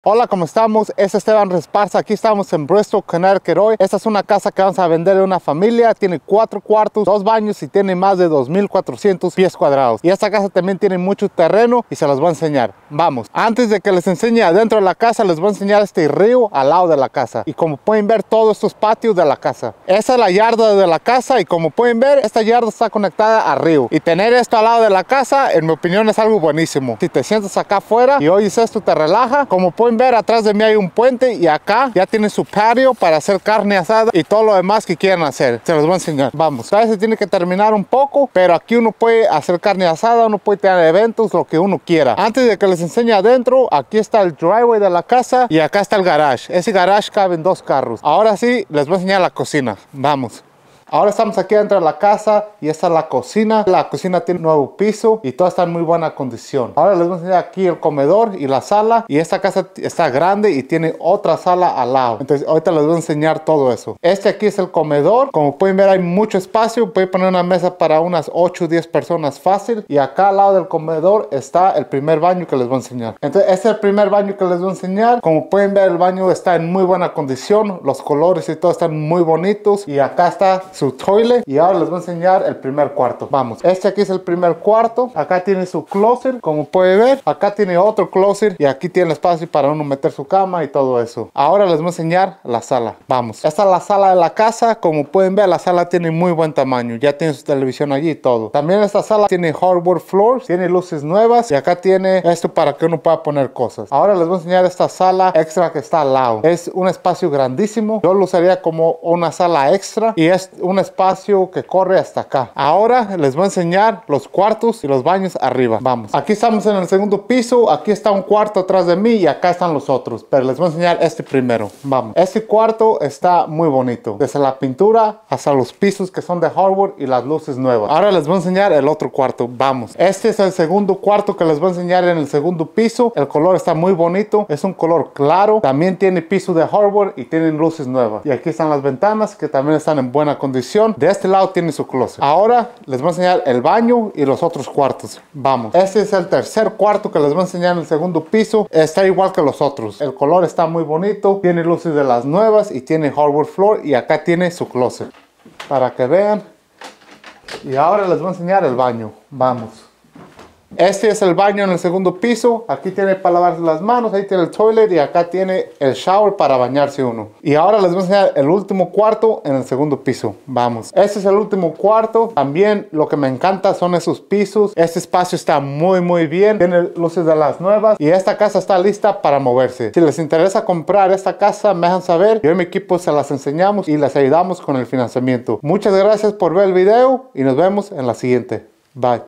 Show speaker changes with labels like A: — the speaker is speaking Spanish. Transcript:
A: Hola, ¿cómo estamos? Es Esteban Resparza. Aquí estamos en Bristol, Connecticut hoy. Esta es una casa que vamos a vender de una familia. Tiene 4 cuartos, 2 baños y tiene más de 2,400 pies cuadrados. Y esta casa también tiene mucho terreno y se los voy a enseñar. Vamos. Antes de que les enseñe adentro de la casa, les voy a enseñar este río al lado de la casa. Y como pueden ver, todos estos patios de la casa. Esa es la yarda de la casa y como pueden ver, esta yarda está conectada al río. Y tener esto al lado de la casa, en mi opinión, es algo buenísimo. Si te sientas acá afuera y oyes esto, te relaja. Como pueden ver, atrás de mí hay un puente y acá ya tiene su patio para hacer carne asada y todo lo demás que quieran hacer. Se los voy a enseñar. Vamos. A veces tiene que terminar un poco, pero aquí uno puede hacer carne asada, uno puede tener eventos, lo que uno quiera. Antes de que les enseñe adentro, aquí está el driveway de la casa y acá está el garage. Ese garage cabe en 2 carros. Ahora sí, les voy a enseñar la cocina. Vamos. Ahora estamos aquí dentro de la casa y esta es la cocina. La cocina tiene un nuevo piso y todo está en muy buena condición. Ahora les voy a enseñar aquí el comedor y la sala. Y esta casa está grande y tiene otra sala al lado. Entonces ahorita les voy a enseñar todo eso. Este aquí es el comedor. Como pueden ver, hay mucho espacio. Pueden poner una mesa para unas 8 o 10 personas fácil. Y acá al lado del comedor está el primer baño que les voy a enseñar. Entonces este es el primer baño que les voy a enseñar. Como pueden ver, el baño está en muy buena condición. Los colores y todo están muy bonitos. Y acá está su toilet. Y ahora les voy a enseñar el primer cuarto. Vamos, este aquí es el primer cuarto. Acá tiene su closet, como puede ver. Acá tiene otro closet y aquí tiene espacio para uno meter su cama y todo eso. Ahora les voy a enseñar la sala. Vamos, esta es la sala de la casa. Como pueden ver, la sala tiene muy buen tamaño. Ya tiene su televisión allí y todo. También esta sala tiene hardwood floors, tiene luces nuevas y acá tiene esto para que uno pueda poner cosas. Ahora les voy a enseñar esta sala extra que está al lado. Es un espacio grandísimo. Yo lo usaría como una sala extra y es un espacio que corre hasta acá. Ahora les voy a enseñar los cuartos y los baños arriba. Vamos. Aquí estamos en el segundo piso. Aquí está un cuarto atrás de mí y acá están los otros. Pero les voy a enseñar este primero. Vamos. Este cuarto está muy bonito. Desde la pintura hasta los pisos que son de hardwood y las luces nuevas. Ahora les voy a enseñar el otro cuarto. Vamos. Este es el segundo cuarto que les voy a enseñar en el segundo piso. El color está muy bonito. Es un color claro. También tiene piso de hardwood y tienen luces nuevas. Y aquí están las ventanas que también están en buena condición. De este lado tiene su closet. Ahora les voy a enseñar el baño y los otros cuartos. Vamos. Este es el tercer cuarto que les voy a enseñar en el segundo piso. Está igual que los otros. El color está muy bonito. Tiene luces de las nuevas y tiene hardwood floor. Y acá tiene su closet. Para que vean. Y ahora les voy a enseñar el baño. Vamos. Este es el baño en el segundo piso. Aquí tiene para lavarse las manos. Ahí tiene el toilet y acá tiene el shower para bañarse uno. Y ahora les voy a enseñar el último cuarto en el segundo piso. Vamos. Este es el último cuarto. También lo que me encanta son esos pisos. Este espacio está muy bien. Tiene luces de las nuevas. Y esta casa está lista para moverse. Si les interesa comprar esta casa, me dejan saber. Yo y mi equipo se las enseñamos y les ayudamos con el financiamiento. Muchas gracias por ver el video y nos vemos en la siguiente. Bye.